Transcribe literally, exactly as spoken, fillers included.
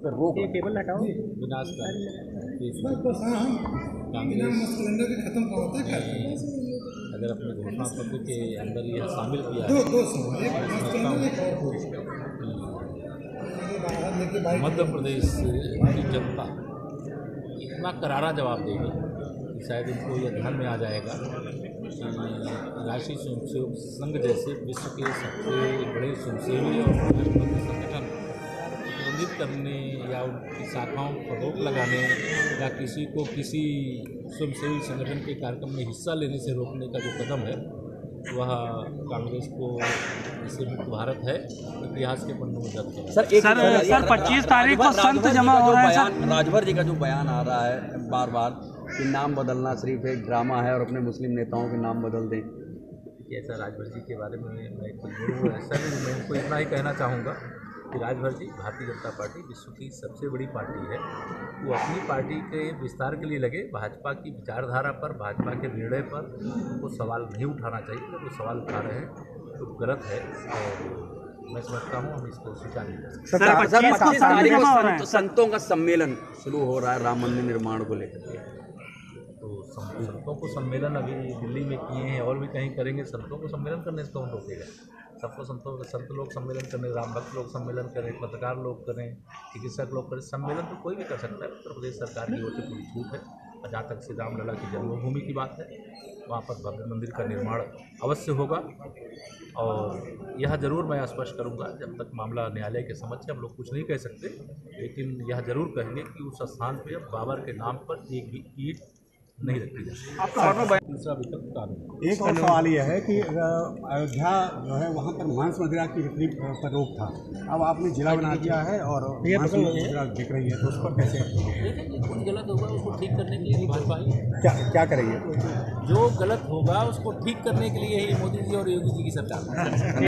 पर रोक टेबल हटाओ। विनाशकारी अगर अपने घोषणा पत्र के अंदर यह शामिल किया है, मध्य प्रदेश की जनता इतना करारा जवाब देगी कि शायद इनको यह ध्यान में आ जाएगा कि राष्ट्रीय स्वयंसेवक संघ जैसे विश्व के सबसे बड़े स्वयंसेवी और राष्ट्रवादी संगठन प्रतिबंधित करने या उनकी शाखाओं पर रोक लगाने या किसी को किसी स्वयंसेवी संगठन के कार्यक्रम में हिस्सा लेने से रोकने का जो कदम है वह कांग्रेस को इससे मुक्त भारत है इतिहास के पन्नों में दर्ज है। सर एक सर, सर पच्चीस तारीख को संत जमा हो रहा है सर। राजभर जी का जो बयान आ रहा है बार बार कि नाम बदलना सिर्फ एक ड्रामा है और अपने मुस्लिम नेताओं के नाम बदल दें। ऐसा राजभर जी के बारे में मैं कुछ बोलूँ ऐसा नहीं, मैं उनको इतना ही कहना चाहूँगा कि राजभर जी भारतीय जनता पार्टी विश्व की सबसे बड़ी पार्टी है। वो अपनी पार्टी के विस्तार के लिए लगे, भाजपा की विचारधारा पर, भाजपा के निर्णय पर उनको सवाल नहीं उठाना चाहिए। जब वो सवाल उठा रहे हैं तो गलत है और मैं समझता हूँ हम इसको स्वीकार नहीं कर सकते। सर पच्चीस तारीख को संतों का सम्मेलन शुरू हो रहा है राम मंदिर निर्माण को लेकर के, तो संतों को सम्मेलन अभी दिल्ली में किए हैं और भी कहीं करेंगे। संतों को सम्मेलन करने से कौन रोकेगा? सबको संतों संत लोग सम्मेलन करें, राम भक्त लोग सम्मेलन करें, पत्रकार लोग करें, चिकित्सक लोग करें, सम्मेलन तो कोई भी कर सकता है। उत्तर प्रदेश सरकार की ओर से पूरी छूट है। और जहाँ तक श्री रामलला की जन्मभूमि की बात है वहाँ पर भव्य मंदिर का निर्माण अवश्य होगा। और यह जरूर मैं स्पष्ट करूँगा, जब तक मामला न्यायालय के समक्ष हम लोग कुछ नहीं कह सकते, लेकिन यह जरूर कहेंगे कि उस स्थान पर बाबर के नाम पर एक भी ईंट नहीं रखी जाए। दूसरा विकल्प कानून। एक और सवाल यह है कि अयोध्या जो है वहाँ पर मांस मदिरा की बिक्री पर रोक था, अब आपने जिला बना दिया है और मांस मदिरा बिक रही है, तो उस पर कैसे कुछ गलत होगा उसको ठीक करने के लिए भाजपा ही क्या क्या करेंगे? जो गलत होगा उसको ठीक करने के लिए ही मोदी जी और योगी जी की सरकार